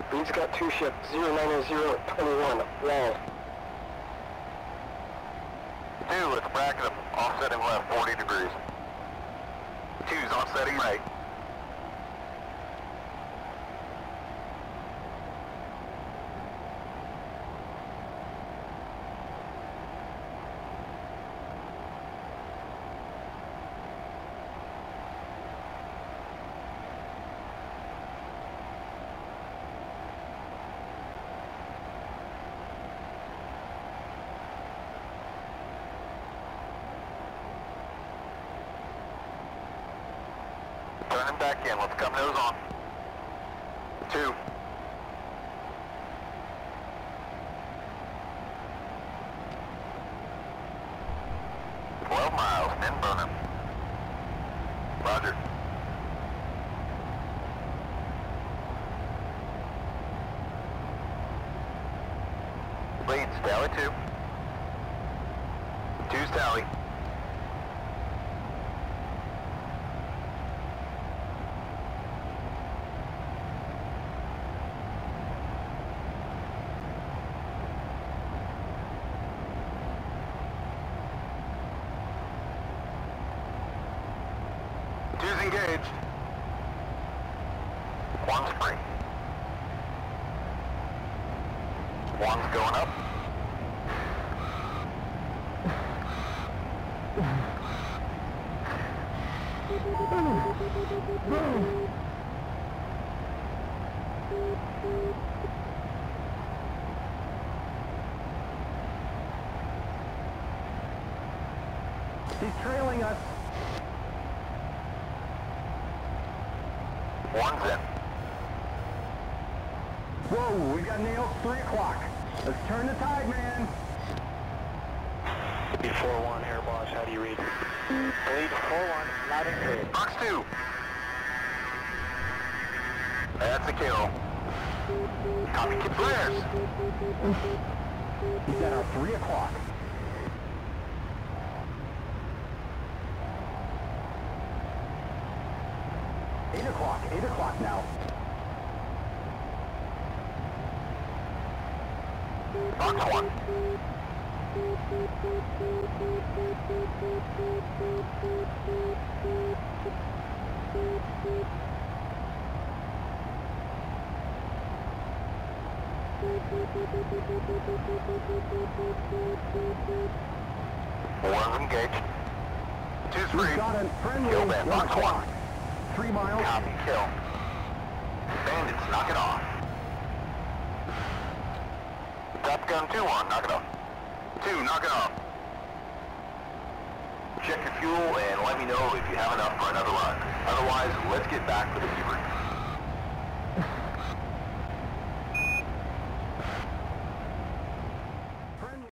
Lead's got 2 shift 090 at 21, wall. 2, let's bracket him, offsetting left 40 degrees. 2's offsetting right. Turn him back in. Let's come nose on. 2. Miles, then burn him. Roger. Leads, tally 2. 2's tally. Two's engaged. 1's free. 1's going up. He's trailing us. 1's in. Whoa, we got nails 3 o'clock. Let's turn the tide, man. Before 1, Air Boss, how do you read? Lead 4-1, loud and clear. Box 2. That's a kill. Copy, kid flares. He's at our 3 o'clock. Eight o'clock now. Box 1. One's engaged. 2's free. We've got a friendly Kill band. 1 Box o'clock. 1. 3 miles. Copy, kill. Bandits, knock it off. Top gun 2-1, knock it off. 2, knock it off. Check your fuel and let me know if you have enough for another run. Otherwise, let's get back to the debrief.